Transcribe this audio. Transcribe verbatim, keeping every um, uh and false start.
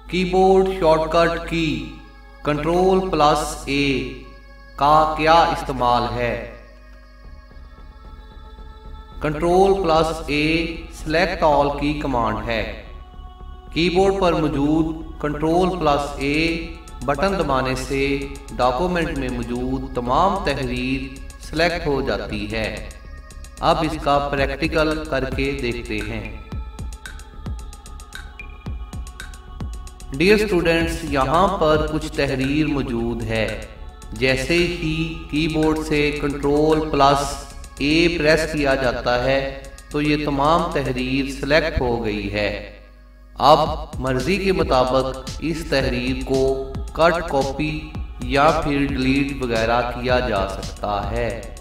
Keyboard shortcut की control plus A का क्या इस्तेमाल है। Control plus A select all की कमांड है। कीबोर्ड पर मौजूद कंट्रोल प्लस ए बटन दबाने से डॉक्यूमेंट में मौजूद तमाम तहरीर सेलेक्ट हो जाती है। अब इसका प्रैक्टिकल करके देखते हैं। डियर स्टूडेंट्स, यहाँ पर कुछ तहरीर मौजूद है। जैसे ही कीबोर्ड से कंट्रोल प्लस ए प्रेस किया जाता है तो ये तमाम तहरीर सेलेक्ट हो गई है। अब मर्जी के मुताबिक इस तहरीर को कट, कॉपी या फिर डिलीट वगैरह किया जा सकता है।